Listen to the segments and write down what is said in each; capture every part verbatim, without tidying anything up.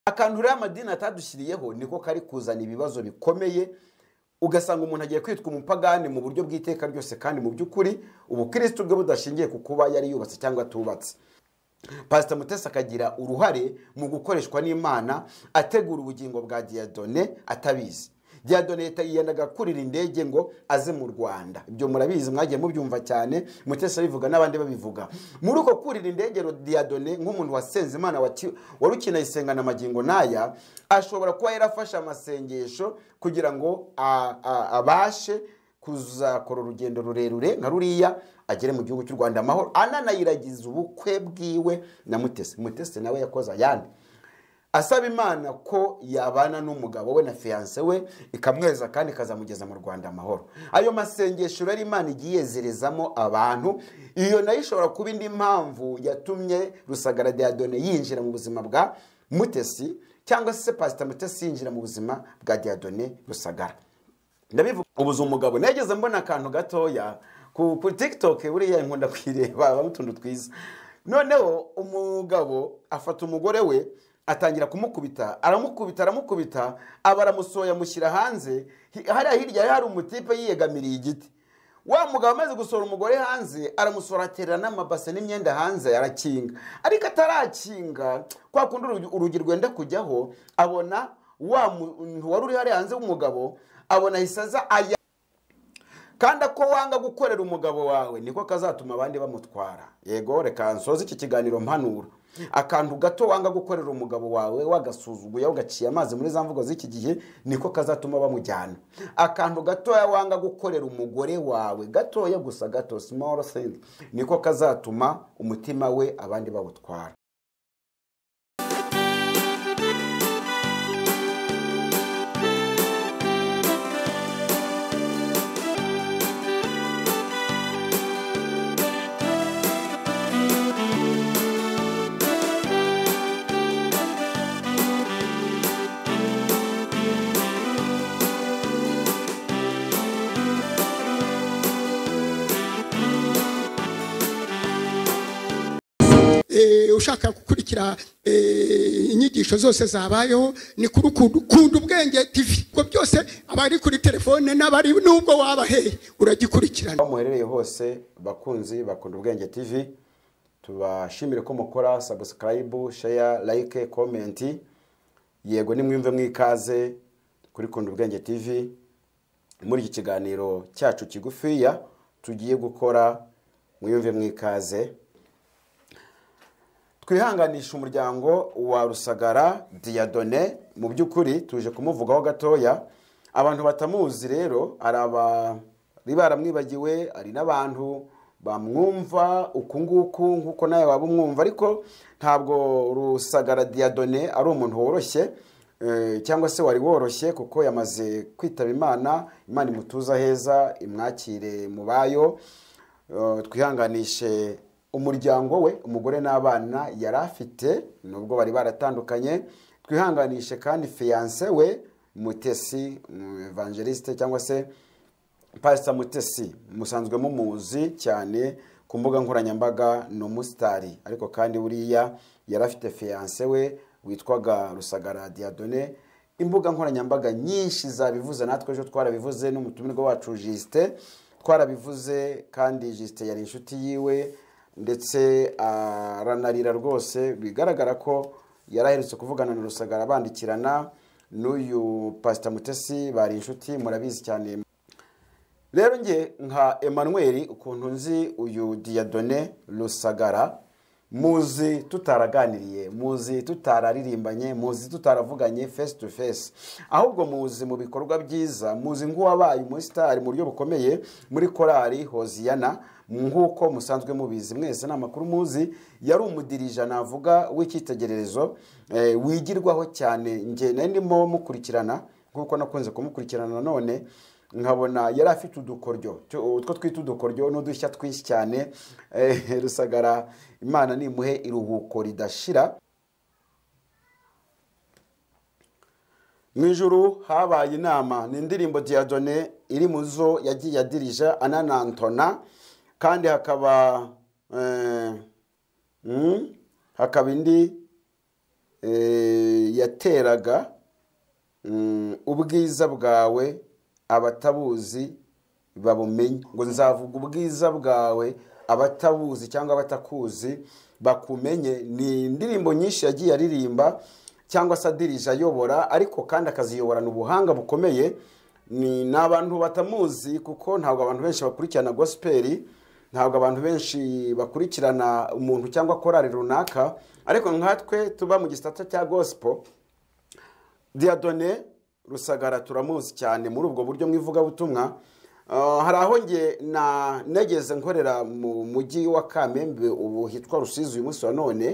akantu rero amadini atadushyiriyeho niko kari kuzana ibibazo bikomeye, ugasanga umuntu agiye kwitwa umupagani mu buryo bw'iteka ryose kandi mu by'ukuri ubukristo bwe budashingiye ku kuba yari yubatse cyangwa atubatse. Pastor Mutesi akagira uruhare mu gukoreshwa n'Imana ategura ubugingo bwa Dieudonné atabizi. Dieudonné yiyendaga kurira indege ngo aze mu Rwanda. Ibyo murabizi mwagiye mubyumva cyane, Mutesi abivuga n'abandi babivuga. Muri uko kurira indege Dieudonné nk'umuntu wasenze Imana warukina isengana magingo naya, ashobora kuba yarafashe amasengesho kugira ngo abashe kuzakora urugendo rurerure nka ruriya agere mu gihugu cy'u Rwanda amahoro, ananayiragiza ubukwe bwiwe na Mutesi. Mutesi nawe yakoze ayandi asaba Imana ko yabana n'umugabo we na fiancé we ikamweza kandi kazamugeza mu Rwanda amahoro. Ayo masengesho rero Imana igiyezerezamo abantu, iyo nayo ishobora kuba indi mpamvu yatumye Rusagara Dieudonné yinjira mu buzima bwa Mutesi, cyangwa se Pastor Mutesi yinjira mu buzima bwa Dieudonné Rusagara. Ndabivuga ubuze umugabo nageze mbona akantu gatoya ku TikTok buriya nkunda kwireba bamutundu twiza. Noneho umugabo afata umugore we atangira kumukubita, aramukubita aramukubita abaramusoya mushyira hanze. Hari hirya hari umutipe yiyegamiriye igiti. Wa mugabo amaze gusora umugore hanze aramusora aterera n'amabase n'imyenda hanze arakinga, ariko atarakinga kwa kundi urugi rwenda kujyaho abona wa muntu wari uri hari hanze w'umugabo, abona hisaza aya kandi ko wanga gukorera umugabo wawe niko kazatuma abandi bamutwara. Yego reka nsoze iki kiganiro mpanura akantu gato wanga gukorera umugabo wawe wagasuzuguye ugaciye amazi muri za mvugo z'iki gihe niko kazatuma bamujyana. Akantu gato wanga gukorera umugore wawe gatoya gusa gato, small thing, niko kazatuma umutima we abandi bawutwara. Ushaka gukurikira inyigisho zose zabayeho ni kuri Kunda Ubwenge T V, ko byose abari kuri telefone n'abari nubwo wabaheye uragikurikirana. Muherereye hose bakunzi bakunda Ubwenge T V, tubashimire ko mukora subscribe, share, like, comment. Yego nimwumve mwikaze kuri Kunda Ubwenge T V muri iki kiganiro cyacu kigufiya tugiye gukora, mwumve mwikaze. Twihanganisha umuryango wa Rusagara Dieudonné, mu by'ukuri tuje kumuvugaho gatoya. Abantu batamuzi rero araba ribaramwibagiwe, ari n'abantu bamwumva uku nguku nkuko nawe waba umwumva, ariko ntabwo Rusagara Dieudonné ari umuntu woroshye cyangwa se wari woroshye, kuko yamaze kwitaba Imana. Imana imutuza heza, imwakire mu bayo. Twihanganishe umuryango we, umugore n'abana yari afite nubwo bari baratandukanye. Twihanganishe kandi fiancé we Mutesi evangeliste cyangwa se Pastor Mutesi, musanzwe mumuzi cyane ku mbuga nkoranyambaga no mustari, ariko kandi buriya yari afite fiancé we witwaga Rusagara Dieudonné. Imbuga nkoranyambaga nyinshi zabivuze, natwe ejo twarabivuze n'umutumirwa wacu Justin twarabivuze, kandi Justin yari inshuti yiwe ndetse aranarira rwose. Bigaragara ko yaraherutse kuvugana na Rusagara bandikirana, n'uyu Pastor Mutesi bari inshuti, murabizi cyane. Rero nge nka Emmanuel ukuntu nzi uyu Dieudonné Rusagara, muzi tutaraganiriye, muzi tutararirimbanye, muzi tutaravuganye face to face, ahubwo muzi mu bikorwa byiza, muzi nk'uwabaye umustar mu buryo bukomeye muri korali Hoziyana, nk'uko musanzwe mubizi mwese n'amakuru muzi. Yari umudirija navuga w'icyitegererezo e, wigirwaho cyane. Nge ndimo mukurikirana nk'uko nakunze kumukurikirana, none nkabona yari afite udukoryo, utwo twita udukoryo n'udushya twinshi cyane. e, Rusagara Imana nimuhe iruhuko ridashira. Mwijuru habaye inama, ni indirimbo Dieudonné iri muzo yagiye adirija ananantona, kandi hakaba eh, mm, hakaba indi eh, yateraga mm, ubwiza bwawe abatabuzi babumenye, ngo nzavuga ubwiza bwawe abatabuzi cyangwa abatakuzi bakumenye. Ni indirimbo nyinshi yagiye aririmba cyangwa se adirije ayobora, ariko kandi akaziyoborana ubuhanga bukomeye. Ni n'abantu batamuzi kuko ntabwo abantu benshi bakurikirana gospel, ntabwo abantu benshi bakurikirana umuntu cyangwa korari runaka, ariko nkatwe tuba mu gisata cya gospel, Dieudonné Rusagara turamuzi cyane muri ubwo buryo mwivugabutumwa. Uh, hari aho nge na negeze nkorera mu mujyi wa Kamembe, ubu hitwa Rusizi uyu munsi wa none,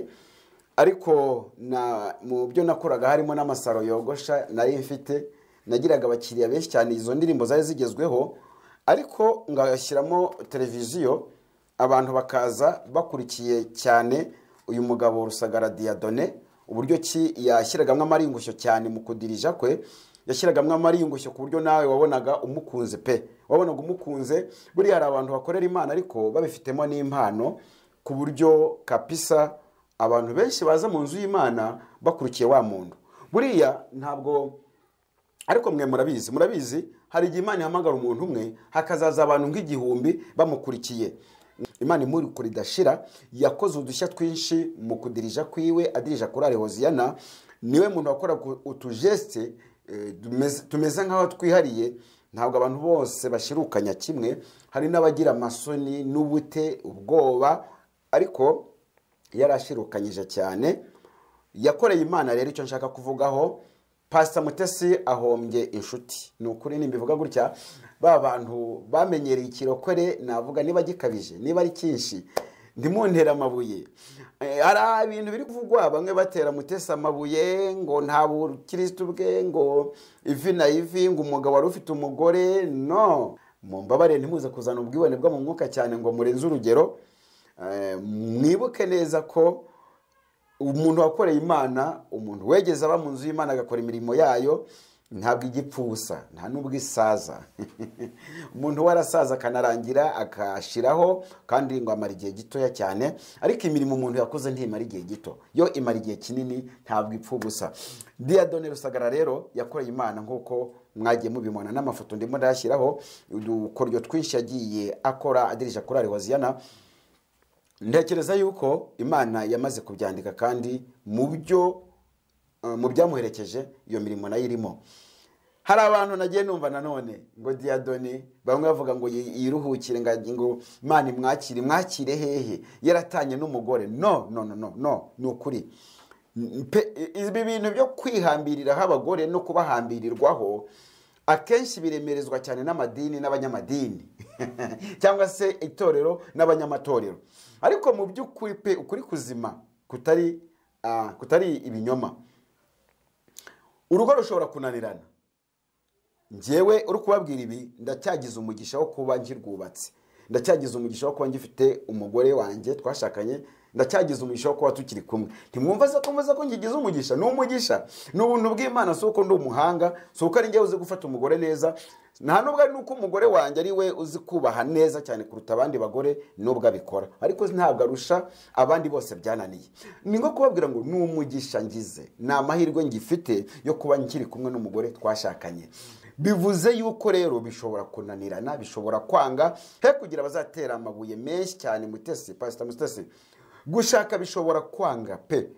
ariko na mu byo nakoraga harimo n'amasaro yogosha nari mfite, nagiraga abakiriya benshi cyane, izo ndirimbo zari zigezweho, ariko ngashyiramo televiziyo abantu bakaza bakurikiye cyane uyu mugabo Rusagara Dieudonné, uburyo ki yashyiragamo amaringushyo cyane mu kudirija kwe, yashyiragamo amaringushyo ku buryo nawe wabonaga umukunze pe, wabonaga umukunze. Buriya hari abantu bakorera Imana ariko babifitemo n'impano, ku buryo kapisa abantu benshi baza mu nzu y'Imana bakurikiye wa muntu. Buriya ntabwo, ariko mwe murabizi murabizi hari igihe Imana ihamagara umuntu umwe hakazaza abantu nk'igihumbi bamukurikiye. Imana imuri kuri dashira yakoze udushya twinshi mu kudirija kwiwe, adirija korari Hoziyana. Niwe muntu wakora utujeste e, tumeze nk'aho twihariye, ntabwo abantu bose bashirukanya kimwe, hari n'abagira amasoni n'ubute ubwoba, ariko yarashirukanyije cyane. Yakoreye Imana rero, icyo nshaka kuvugaho, Pastor Mutesi ahombye inshuti. Ni ukuri nimbivuga gutya, ba bantu bamenyereye ikirokore, navuga niba gikabije, niba ari cyinshi ndimuntera amabuye. Hari ibintu biri kuvugwa, bamwe batera Mutesi amabuye ngo nta bukristo bwe, ngo ivi na ivi, ngo umugabo wari ufite umugore. No, mumbabare ntimuze kuzana ubwibone bwo mu mwuka cyane ngo murenze urugero. Mwibuke neza ko umuntu wakoreye Imana, umuntu wegeze aba mu nzu y'Imana agakora imirimo yayo, ntabwo igipfusa, nta nubwo isaza. Umuntu warasaza akanarangira akashiraho, kandi ngo amara igihe gitoya cyane, ariko imirimo umuntu yakoze ntimara igihe gito, yo imara igihe kinini, ntabwo ipfubusa. Dieudonné Rusagara rero yakoreye Imana nk'uko mwagiye mubibona n'amafoto ndimo ndashyiraho, udukoryo twinshi yagiye akora adirija korari Hoziyana. Ntekereza yuko Imana yamaze kubyandika, kandi mu byo mu byamuherekeje iyo mirimo nayo irimo. Hari abantu nagiye numva nanone ngo Dieudonné, bamwe bavuga ngo yiruhukire, ngo Imana imwakire. Mwakire hehe? Yaratanye n'umugore. No no no no no, ni ukuri. Ibi bintu byo kwihambiriraho abagore no kubahambirirwaho akenshi biremerezwa cyane n'amadini n'abanyamadini cyangwa se itorero n'abanyamatorero, ariko mu by'ukuri pe ukuri kuzima kutari uh, kutari ibinyoma. Urugo rushobora kunanirana. Njyewe uri kubabwira ibi ndacyagize umugisha wo kuba nkirwubatse, ndacyagize umugisha wo kuba ngifite umugore wanjye twashakanye, ndacyagize umugisha wo kuba tukiri kumwe. Ntimwumva se ko mvuze ko ngigize umugisha? Ni umugisha, ni ubuntu bw'Imana, si uko ndi umuhanga, si uko ari njye uzi gufata umugore neza, nta nubwo ari nuko umugore wanjye ari we uzi kubaha neza cyane kuruta abandi bagore nubwo abikora, ariko ntabwo arusha abandi bose byananiye. Ni nko kubabwira ngo ni umugisha ngize, ni amahirwe ngifite yo kuba nkiri kumwe n'umugore twashakanye. Bivuze yuko rero bishobora kunanirana, bishobora kwanga, he kugira bazatera amabuye menshi cyane Mutesi, Pastor Mutesi. Gushaka bishobora kwanga pe,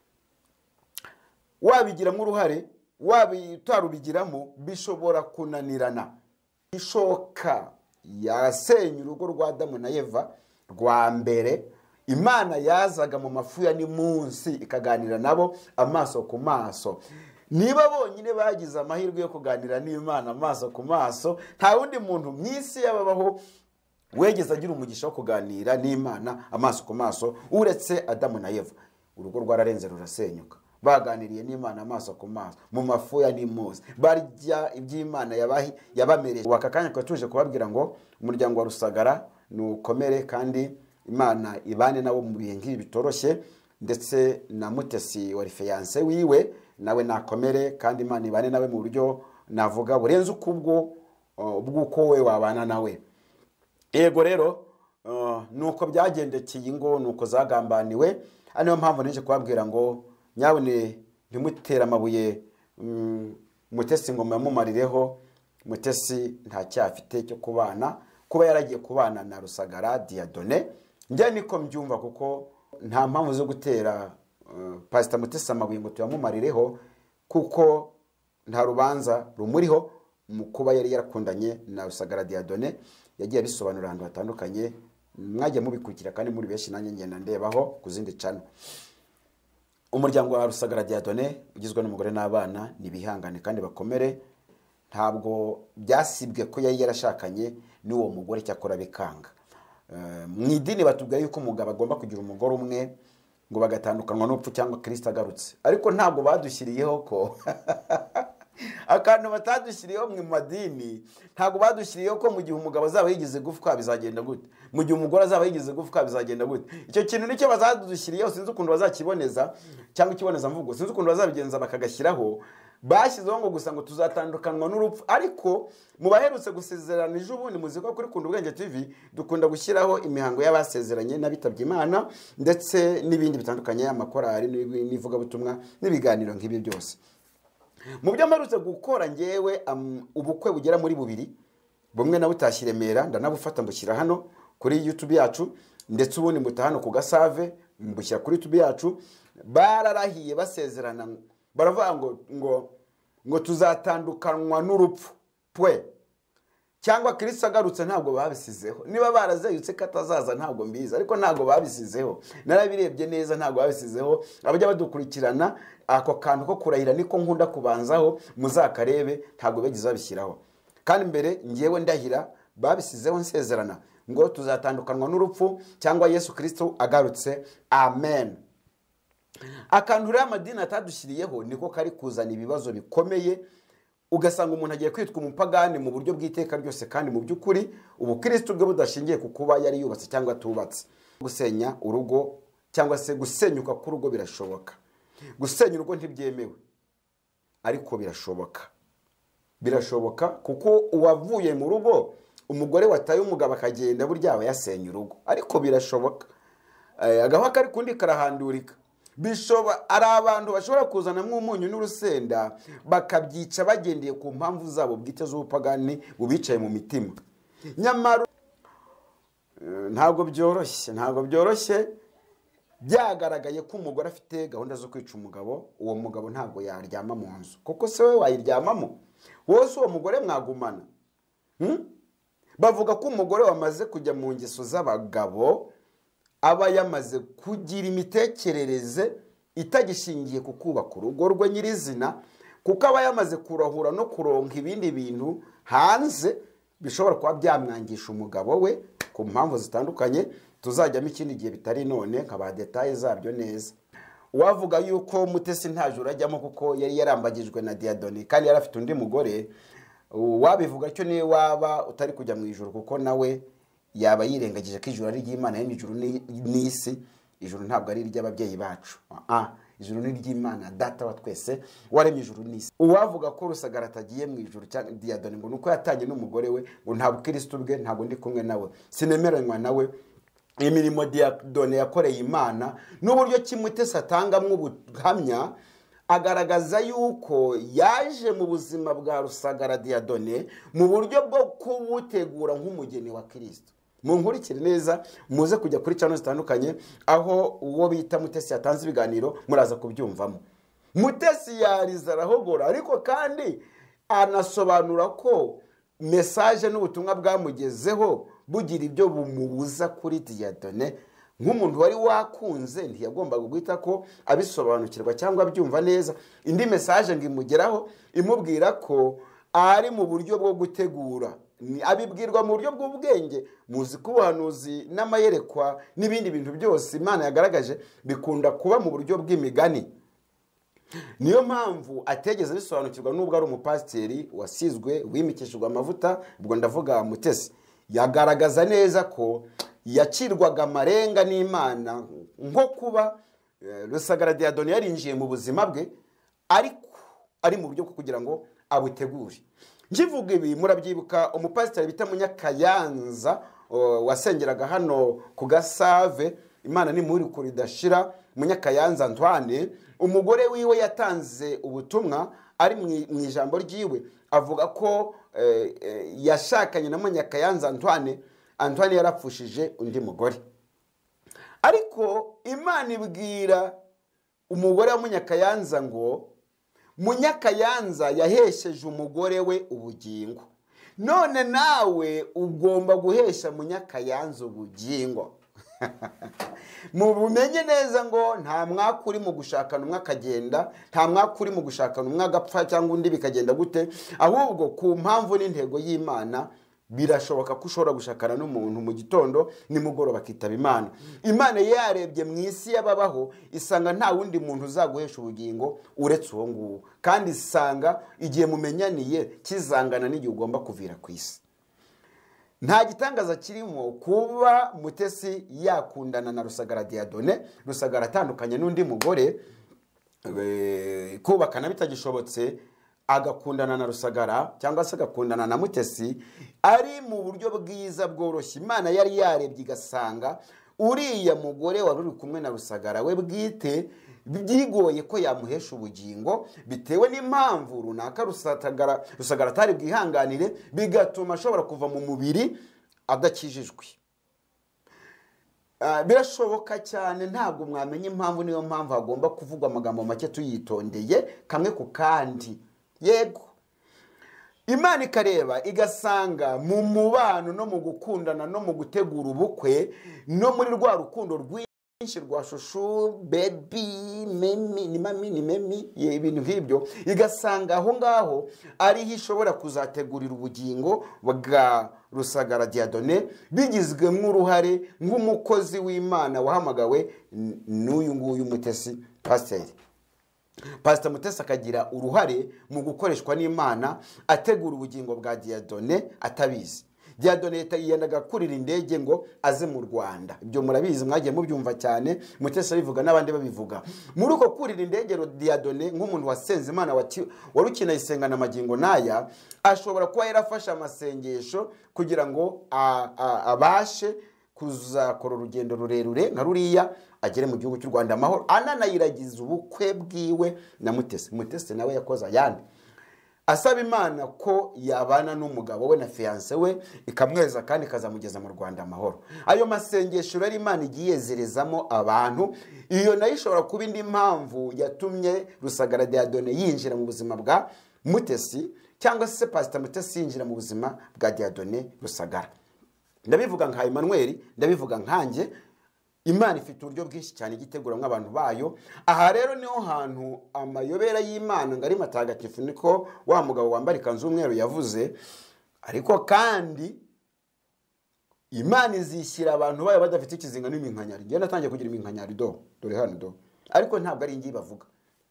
wabigiramo uruhare, wabitarubigiramo, bishobora kunanirana. Ishoka yasenye urugo rwa Adamu na Eva rwa mbere, Imana yazaga mu mafu ya ni munsi ikaganira nabo amaso ku maso. Niba bonyine bagize amahirwe yo kuganira n'Imana amaso ku maso, nta wundi muntu mwisi yababaho wegeze agira umugisha wo kuganira n'Imana amaso ku maso uretse Adamu na Eva. Urugo rwararenze rurasenyuka, baganiriye n'Imana amaso ku maso mu mafu ya nimuzi, barya iby'Imana yabahi yabamereye. Waka kanya ko tuje kubabwira ngo umuryango wa Rusagara nukomere, kandi Imana ibane nabo mu bihe nk'ibi bitoroshye, ndetse na Mutesi wa fiancé wiwe nawe nakomere, kandi Imana ibane nawe mu buryo navuga burenze ukubwo ubwuko we wabana nawe. Ego rero uh, nuko byagendekeye ingo, nuko zagambaniwe. Aniyo mpamvu nije kubabwira ngo nyabone ntimutere amabuye Mutesi ngo mumumarireho. Mutesi nta cyafite cyo kubana, kuba yaragiye kubana na Rusagara Dieudonné njye niko mbyumva, kuko nta mpamvu zo gutera Pastor Mutesi amabuye ngo tuyamumarireho, kuko nta rubanza rumuriho mu kuba yari yarakundanye na Rusagara Dieudonné. Yagiye abisobanura ahantu hatandukanye, mwajya mubikurikira kandi muri benshi nanjye ngenda ndebaho ku zindi channel. Umuryango wa Rusagara Dieudonné ugizwe n'umugore n'abana nibihangane kandi bakomere. Ntabwo byasibwe ko yari yarashakanye n'uwo mugore cyakora bikanga. Mu idini batubwiye yuko umugabo agomba kugira umugore umwe ngo bagatandukanwa n'upfu cyangwa Kristo agarutse, ariko ntabwo badushyiriyeho ko akantu batadushyiriyeho mu madini. Ntabwo badushyiriyeho ko mu gihe umugabo azaba yigize gufwa bizagenda gute, mu gihe umugore azaba yigize gufwa bizagenda gute. Icyo kintu nicyo bazadushyiriyeho, sinzi ukuntu bazakiboneza cyangwa ikiboneza mvugo, sinzi ukuntu bazabigenza bakagashyiraho. Bashyizeho ngo gusa ngo tuzatandukanwa n'urupfu, ariko mu baherutse gusezerana ejo bundi muzi ko kuri Kunda Ubwenge T V dukunda gushyiraho imihango y'abasezeranye n'abitabye Imana ndetse n'ibindi bitandukanye, amakorari n'ivugabutumwa n'ibiganiro nk'ibi byose. Mu byo mperutse gukora ngewe um, ubukwe bugera muri bubiri, bumwe na butashye Remera ndanabufata mbushyira hano kuri YouTube yacu, ndetse ubundi mbuta hano ku Gasave mbushyira kuri YouTube yacu. Bararahiye basezerana, baravuga ngo ngo ngo tuzatandukanwa n'urupfu pwe cyangwa Kristo agarutse. Ntabwo babisizeho, niba barazeyutse katazaza ntabwo mbizi, ariko ntabwo babisizeho. Narabirebye neza, ntabwo babisizeho. Abajya badukurikirana ako kantu ko kurahira niko nkunda kubanzaho, muzakarebe, ntabwo bagize babishyiraho. Kandi mbere ngiyewe ndahira babisizeho nsezerana ngo tuzatandukanwa n'urupfu cyangwa Yesu Kristo agarutse. Amen. Akantu rero amadini atadushyiriyeho niko kari kuzana ibibazo bikomeye, ugasanga umuntu agiye kwitwa umupagani mu buryo bw'iteka ryose, kandi mu by'ukuri ubukristo bwe budashingiye ku kuba yari yubatse cyangwa tubatse. Gusenya urugo cyangwa se gusenyuka k'urugo birashoboka. Gusenya urugo ntibyemewe, ariko birashoboka. Birashoboka kuko uwavuye mu rugo, umugore wataye umugabo akagenda, burya aba yasenye urugo, ariko birashoboka. Agaho kari kundi karahandurika. Bishoba ari abantu bashobora kuzana mw'umunyu n'urusenda bakabyica bagendeye ku mpamvu zabo bwite z'ubupagani bubicaye mu mitima. Nyamara ntabwo byoroshye, ntabwo byoroshye. Byagaragaye ko umugore afite gahunda zo kwica umugabo, uwo mugabo ntabwo yaryama mu nzu, kuko se we wayiryamamo wose uwo mugore mwagumana. hmm? Bavuga ko umugore wamaze kujya mu ngeso z'abagabo aba yamaze kugira imitekerereze itagishingiye ku kubaka urugo rwe nyirizina, kuko aba yamaze kurahura no kuronka ibindi bintu hanze bishobora kuba byamwangisha umugabo we ku mpamvu zitandukanye. Tuzajyamo ikindi gihe bitari none nkaba detaye zabyo neza. Wavuga yuko Mutesi nta juru ajyamo kuko yari yarambagijwe na Dieudonné kandi yari afite undi mugore, wabivuga cyo niwe waba utari kujya mu ijuru, kuko nawe yaba yirengagije ko ijuru ari ry'Imana, yene ijuru n'isi. Ijuru ntabwo ari iry'ababyeyi bacu, ah ijuru ni ry'Imana data wa twese waremye ijuru n'isi. Uwavuga ko Rusagara atagiye mu ijuru cyangwa Dieudonné ngo nuko yatanye n'umugore we, ngo ntabwo Kristo bwe, ntabwo ndi kumwe nawe, sinemeranywa nawe. Imirimo Dieudonné yakoreye Imana n'uburyo Mutesi atangamwe ubuhamya, agaragaza yuko yaje mu buzima bwa Rusagara Dieudonné mu buryo bwo kubutegura nk'umugeni wa Kristo. Munkurikire neza, muze kujya kuri channel zitandukanye aho uwo bita Mutesi yatanze ibiganiro, muraza kubyumvamo. Mutesi yariza arahogora, ariko kandi anasobanura ko message n'ubutumwa bwamugezeho bugira ibyo bumubuza kuri Dieudonné. Nk'umuntu wari wakunze ntiyagombaga guhita ko abisobanukirwa cyangwa abyumva neza. Indi message ngimugeraho imubwira ko ari mu buryo bwo gutegura, abibwirwa mu buryo bw'ubwenge. Muzi ko ubuhanuzi n'amayerekwa n'ibindi bintu byose Imana yagaragaje bikunda kuba mu buryo bw'imigani. Niyo mpamvu ategeze bisobanukirwa n'ubwo ari umupasiteri wasizwe wimikishijwe amavuta, ubwo ndavuga Mutesi. Yagaragaza neza ko yacirwaga amarenga n'Imana, nko kuba Rusagara Dieudonné yarinjiye mu buzima bwe, ariko ari mu buryo kugira ngo abutegure. Nkivuga ibi murabyibuka umupasiteri bita Munyakayanza wasengeraga hano ku Gasave, Imana ni muri kuridashira Munyakayanza Antoine, umugore wiwe yatanze ubutumwa ari mu ijambo ryiwe, avuga ko eh, eh, yashakanye na Munyakayanza Antoine. Antoine yarapfushije undi mugore, ariko Imana ibwira umugore wa Munyakayanza ngo Munyakayanza yahesheje umugore we ubugingo, none nawe ugomba guhesha Munyakayanza ubugingo. Mu bumenye neza ngo nta mwaka uri mu gushakana umwe akagenda, nta mwaka uri mu gushakana umwe agapfa cyangwa undi bikagenda gute, ahubwo ku mpamvu n'intego y'Imana birashoboka ko ushobora gushakana n'umuntu mu gitondo nimugoroba akitaba Imana. Imana yarebye mu isi y'ababaho isanga nta wundi muntu uzaguhesha ubugingo uretse uwo nguwo, kandi isanga igihe mumenyaniye kizangana n'igihe ugomba kuvira ku isi. Nta gitangaza kirimo kuba Mutesi yakundana na Rusagara Dieudonné, Rusagara atandukanye n'undi mugore, kubakana bitagishobotse agakundana na Rusagara cyangwa se agakundana na Mutesi ari mu buryo bwiza bworoshye. Imana yari yarebye igasanga uriya mugore wari uri kumwe na Rusagara we bwite byigoye ko yamuhesha ubugingo bitewe n'impamvu runaka Rusagara Rusagara atari bwihanganire, bigatuma ashobora kuva mu mubiri adakijijwe. Uh, birashoboka cyane, ntabwo mwamenye impamvu, niyo mpamvu hagomba kuvugwa amagambo make tuyitondeye kamwe ku kandi. Yego, Imana ikareba igasanga mu mubano no mu gukundana no mu gutegura ubukwe no muri rwa rukundo rwinshi rwa shushu, baby, memi, ni mami, ni memi, ibintu nk'ibyo, igasanga aho ngaho ariho ishobora kuzategurira ubugingo bwa Rusagara Dieudonné bigizwemo uruhare nk'umukozi w'Imana wahamagawe n'uyu nguyu Mutesi Pasiteri. Pastor Mutesi akagira uruhare mu gukoreshwa n'Imana ategura ubugingo bwa Dieudonné atabizi. Dieudonné yiyendaga kurira indege ngo aze mu Rwanda. Ibyo murabizi, mwagiye mubyumva cyane, Mutesi abivuga n'abandi babivuga. Muri uko kurira indege Dieudonné nk'umuntu wasenze Imana warukina isengana magingo naya, ashobora kuba yarafashe amasengesho kugira ngo abashe kuzakora urugendo rurerure nka ruriya agere mu gihugu cy'u Rwanda amahoro, ananayiragiza ubukwe bwiwe na Mutesi. Mutesi nawe yakoze ayandi asaba Imana ko yabana n'umugabo we na fiance we ikamweza kandi ikazamugeza mu Rwanda amahoro. Ayo masengesho rero Imana igiyezerezamo abantu, iyo nayo ishobora kuba indi mpamvu yatumye Rusagara Dieudonné yinjira mu buzima bwa Mutesi, cyangwa se Pastor Mutesi yinjira mu buzima bwa Dieudonné Rusagara. Ndabivuga nka Emmanuel, ndabivuga nkanjye. Imana ifite uburyo bwinshi cyane igitegura nk'abantu bayo. Aha rero niho hantu amayobera y'Imana ngari matagatifu, niko wa mugabo wambara ikanzu y'umweru yavuze. Ariko kandi Imana izishyira abantu bayo badafite ikizinga n'iminkanyari. Ngiye natangiye kugira iminkanyari do, dore hano do, ariko ntabwo ari ngiye bavuga,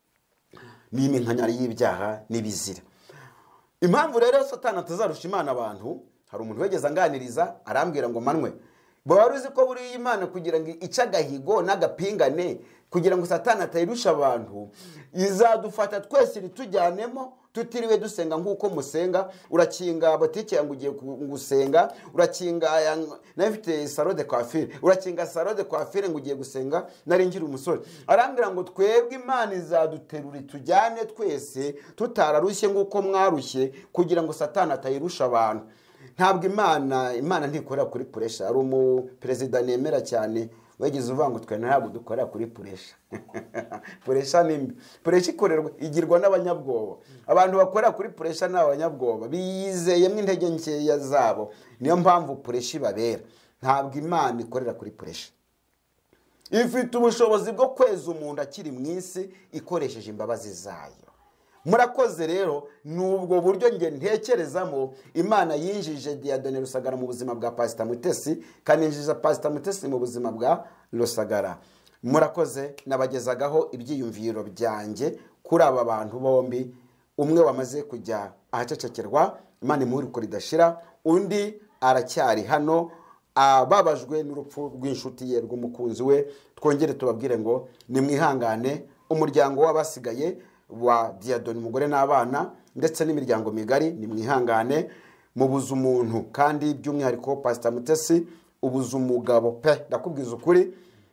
ni iminkanyari y'ibyaha n'ibizira. Impamvu rero Satani atazarusha Imana abantu, hari umuntu wegeze anganiriza arambwira ngo manwe baruzi ko buri Imana kugira ngo icagahigo n'agapingane kugira ngo Satani atayirusha abantu, izadufata twese ritujyanemo tutiriwe dusenga nk'uko musenga. Urakinga botike yangu ugiye gusenga, urakinga nafite salon de coiffure, urakinga salon de coiffure ngo ugiye gusenga nari ngira umusore. Arambwira ngo twebwe Imana izaduterura tujyane twese tutararushye nk'uko mwarushye kugira ngo Satani atayirusha abantu. Ntabwo Imana Imana ntikorera kuri pressure. Ari umu president nemera cyane wegeze uvuga ngo twe ntabwo dukorera kuri pressure. Pressure ni pressure ikorerwa igirwa n'abanyabwoba. Abantu bakorera kuri pressure n'abanyabwoba bizeyemo intege nkeya zabo, niyo mpamvu pressure ibabera. Ntabwo Imana ikorera kuri pressure. Ifite ubushobozi bwo kweza umuntu akiri mu isi ikoresheje imbabazi zayo. Murakoze rero, nubwo buryo nge ntekerezamo Imana yinjije Dieudonné Rusagara mu buzima bwa Pastor Mutesi, kaninjije Pastor Mutesi mu buzima bwa Rusagara. Murakoze, nabagezagaho ibyiyumviro byanjye kuri aba bantu bombi, umwe wamaze kujya ahacecekerwa, Imana imuhuriko ridashira, undi aracyari hano ababajwe n'urupfu rw'inshuti ye rw'umukunzi we. Twongere tubabwire ngo nimwihangane, umuryango w'abasigaye wa Dieudonné umugore n'abana ndetse n'imiryango migari, nimwihangane, mubuze umuntu kandi by'umwihariko Pastor Mutesi ubuze umugabo pe. Ndakubwiza ukuri,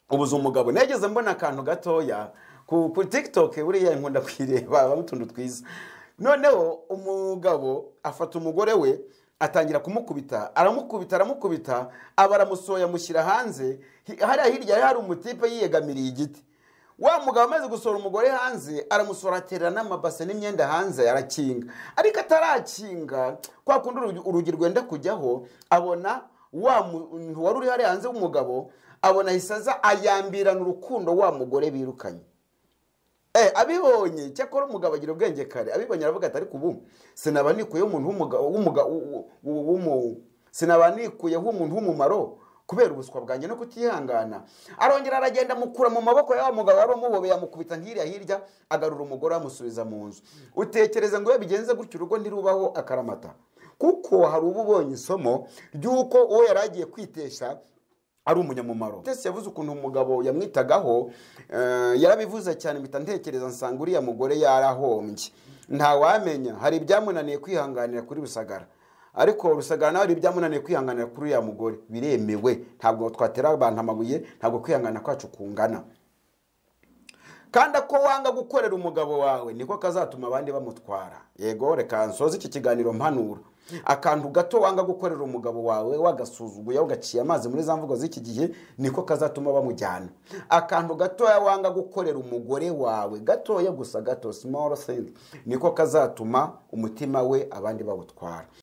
ubuze umugabo. Negeze mbona akantu gatoya ku ku TikTok, buriya nkunda kwireba bamutundu twiza. Noneho umugabo afata umugore we atangira kumukubita, aramukubita aramukubita abaramusoya mushyira hanze. Hari hirya hari umutipe yiyegamiriye igiti. Wa mugabo amaze gusora umugore hanze aramusora aterera n'amabase n'imyenda hanze arakinga. Ariko atarakinga kwa kundi urugi rwenda kujyaho, abona wa muntu wari uri hari hanze w'umugabo, abona hisaza ayambirana urukundo wa mugore birukanye. Eh abibonye cyakora umugabo agira ubwenge kare, abibonye aravuga ati ariko ubu sinabanikuye umuntu w'umugabo w'umugabo sinabanikuye umuntu w'umumaro kubera ubuswa bwanjye no kutihangana. Arongera aragenda mukura mu maboko ya mugabo wari umuhobe, yamukubita nkiriya hirya, agarura umugore amusubiza mu nzu. Utekereza ngo yabigenze gutyo urugo ndirubaho akaramata? Kuko hari ububonye isomo ryuko uwo yaragiye kwitesha ari umunyamumaro. Tese yavuze ukuntu umugabo yamwitagaho, uh, yarabivuze cyane mpita ntekereza nsanga uriya mugore yarahombye. Nta wamenya, hari ibyamunaniye kwihanganira kuri Rusagara, ariko Rusagara nawe hari ibyamunaniye kwihanganira kuri uriya mugore. Biremewe, ntabwo twatera abantu amabuye, ntabwo kwihangana kwacu kungana. Kandi ko wanga gukorera umugabo wawe niko kazatuma abandi bamutwara. Yego reka nsoze iki kiganiro mpanura. Akantu gato wanga gukorera umugabo wawe wagasuzuguye ugaciye amazi muri za mvugo z'iki gihe niko kazatuma bamujyana. Akantu gato wanga gukorera umugore wawe gatoya gusa gato, small thing, niko kazatuma umutima we abandi bawutwara.